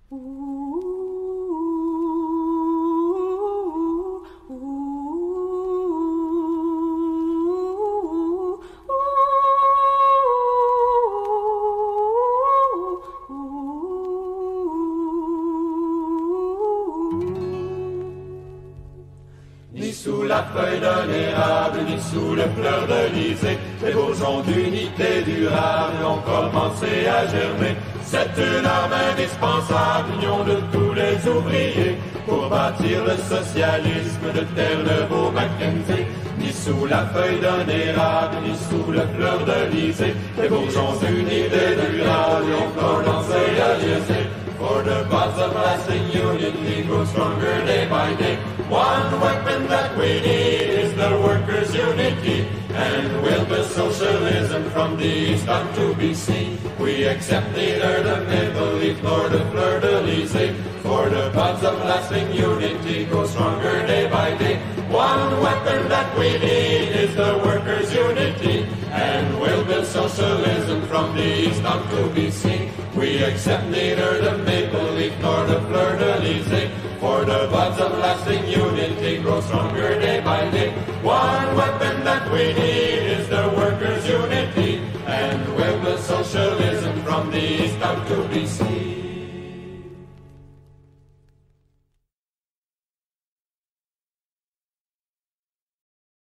Ni sous la feuille d'un érable, ni sous le fleur de lysée, les bourgeons d'unité durable ont commencé à germer. C'est une arme indispensable, union de tous les ouvriers, pour bâtir le socialisme de Terre-Neuve Mackenzie. Ni sous la feuille d'un érable, ni sous le fleur de lysée, les bourgeons d'unité durable ont commencé à germer. For the bonds of lasting unity grow stronger day by day. One weapon that we need is the workers' unity, and we'll build socialism from the east unto BC. We accept neither the maple leaf nor the fleur-de-lys. For the bonds of lasting unity grow stronger day by day. One weapon that we need is the workers' unity, and we'll build socialism from the east unto BC. We accept neither the maple leaf nor the fleur-de-lys. For the bonds of lasting unity grow stronger day by day. One weapon that we need is the workers' unity, and we'll build socialism from the east unto BC.